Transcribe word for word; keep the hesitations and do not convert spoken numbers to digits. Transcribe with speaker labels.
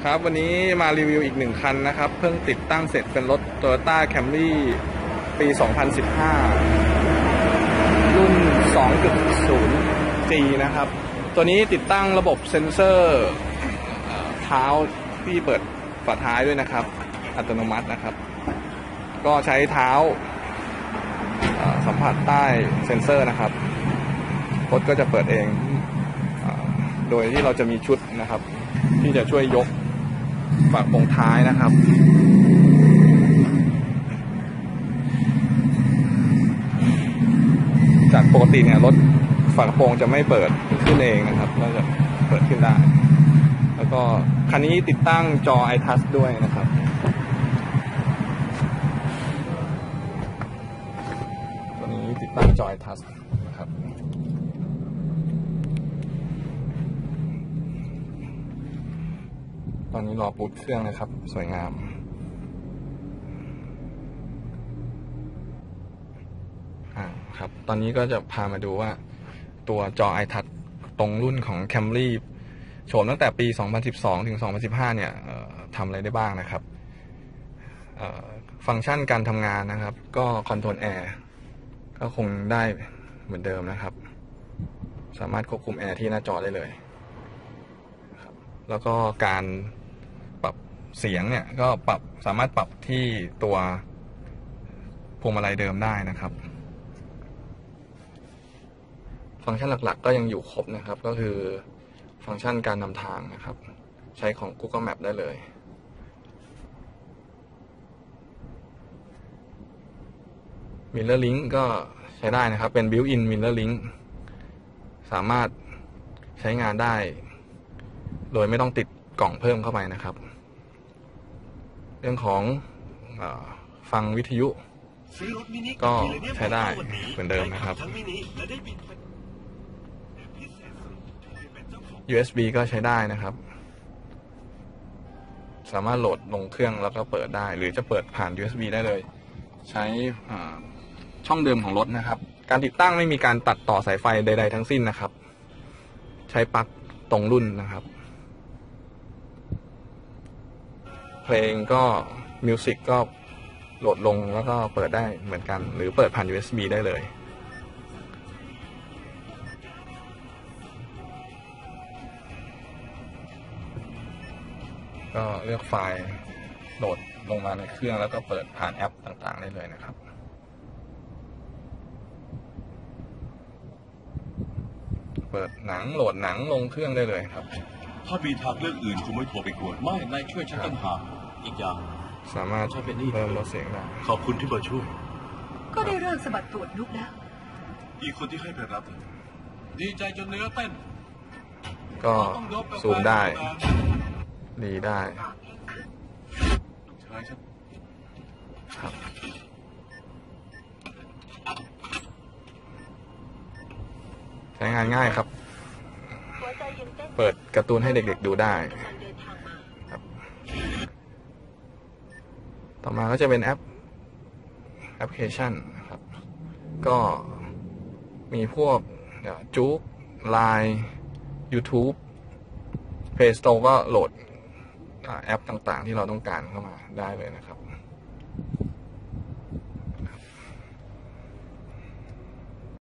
Speaker 1: ครับวันนี้มารีวิวอีกหนึ่งคันนะครับเพิ่งติดตั้งเสร็จเป็นรถ Toyota Camry ปี สองพันสิบห้า รุ่น สองจุดศูนย์ จี นะครับตัวนี้ติดตั้งระบบเซ็นเซอร์เท้าที่เปิดฝาท้ายด้วยนะครับอัตโนมัตินะครับก็ใช้เท้าสัมผัสใต้เซ็นเซอร์นะครับรถก็จะเปิดเองโดยที่เราจะมีชุดนะครับที่จะช่วยยกฝากระโปรงท้ายนะครับจากปกติเนี่ยรถฝากระโปรงจะไม่เปิดขึ้นเองนะครับก็จะเปิดขึ้นได้แล้วก็คันนี้ติดตั้งจอ ไอ ทัช ด้วยนะครับตัวนี้ติดตั้งจอ ไอ ทัช นะครับตอนนี้รอบูตเครื่องนะครับสวยงามอ่าครับตอนนี้ก็จะพามาดูว่าตัวจอ ไอ ทัช ตรงรุ่นของ Camry โฉมตั้งแต่ปี สองพันสิบสอง ถึง สองพันสิบห้า เนี่ยทำอะไรได้บ้างนะครับฟังก์ชันการทำงานนะครับก็คอนโทรลแอร์ก็คงได้เหมือนเดิมนะครับสามารถควบคุมแอร์ที่หน้าจอได้เลยแล้วก็การปรับเสียงเนี่ยก็ปรับสามารถปรับที่ตัวพวงมาลัยเดิมได้นะครับฟังก์ชันหลักๆก็ยังอยู่ครบนะครับก็คือฟังก์ชันการนำทางนะครับใช้ของ Google Map ได้เลย Mirror Link ก็ใช้ได้นะครับเป็น Built-in Mirror Link สามารถใช้งานได้โดยไม่ต้องติดกล่องเพิ่มเข้าไปนะครับเรื่องของเอ่อฟังวิทยุก็ใช้ได้เหมือนเดิมนะครับ ยู เอส บี ก็ใช้ได้นะครับสามารถโหลดลงเครื่องแล้วก็เปิดได้หรือจะเปิดผ่าน ยู เอส บี ได้เลยใช้ช่องเดิมของรถนะครับการติดตั้งไม่มีการตัดต่อสายไฟใดๆทั้งสิ้นนะครับใช้ปลั๊กตรงรุ่นนะครับเพลงก็มิวสิกก็โหลดลงแล้วก็เปิดได้เหมือนกันหรือเปิดผ่าน ยู เอส บี ได้เลยก็เลือกไฟล์โหลดลงมาในเครื่องแล้วก็เปิดผ่านแอปต่างๆได้เลยนะครับเปิดหนังโหลดหนังลงเครื่องได้เลยครับ
Speaker 2: ถ้ามีทางเลือกอื่นคงไม่โทรไปกวนไม่นายช่วยฉันตั้งหากอีกอย่าง
Speaker 1: สามารถเพิ่มลดเสียงได้
Speaker 2: ขอบคุณที่มาช่วย
Speaker 3: ก็ได้เริ่มสะบัดตรวจลุกแล้ว
Speaker 2: อีกคนที่ให้ไปรับดีใจจนเนื้อเต้น
Speaker 1: ก็ซูมได้ดีได้
Speaker 2: ใช่ครับ
Speaker 1: ครับใช้งานง่ายครับเปิดการ์ตูนให้เด็กๆดูได้ครับต่อมาก็จะเป็นแอปแอปพลิเคชันนะครับก็มีพวกจุ๊ก ไลน์ YouTube Play Store ก็โหลดแอปต่างๆที่เราต้องการเข้ามาได้เลยนะครับ